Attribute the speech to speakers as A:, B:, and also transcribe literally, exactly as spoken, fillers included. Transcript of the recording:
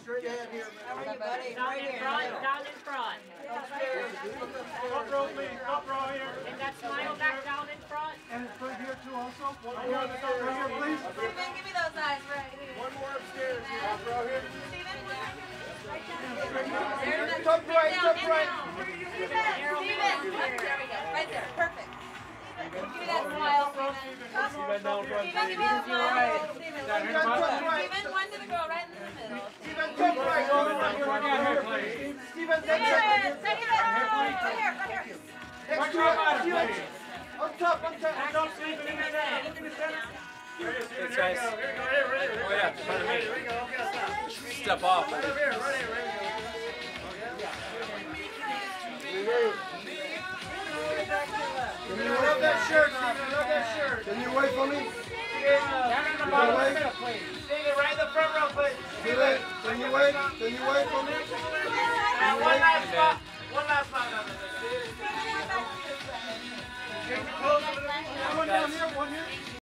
A: straight ahead here.
B: How are you, buddy?
C: Down
B: Right
C: in
B: here.
C: front, down in front.
A: Upstairs.
D: Top row, please. Top row here.
C: And that smile back down in front.
D: And it's right here too also. One more on the top right here, please.
B: Steven, give me those eyes right here.
A: One more upstairs. Top row here.
B: Steven, one right here. There's that.
A: Top right,
B: Down,
A: top
B: and
A: right.
B: down. Steven, Steven. There we go. Right there. Perfect. Give me that smile, Steven.
D: Steven down front.
B: Steven, give me that smile. Steven,
D: Down here,
A: top
B: Steven,
A: right.
B: one to the girl right in the middle.
A: Steven, top right.
D: Right here, please.
A: Steven,
B: Steven,
A: top right.
B: Steven, right here, right here.
A: Next to it. On top, on top.
D: Hands up, Steven, in the center. Look in the center. Here it is, Steven.
E: Here we go.
D: Here we go. Here, right here.
E: Oh yeah, front of me.
D: Here we go. Okay, stop.
E: Step off.
D: Right over here, right here, right here.
A: Can you love that shirt, Steven? Love that shirt. Can you wait for me?
D: Down in the bottom of the middle, please. Steven, right in the front row, please.
A: Steven, can you wait? Can you wait for me?
D: And one last spot. One last spot down there. Steven. One down here, one here.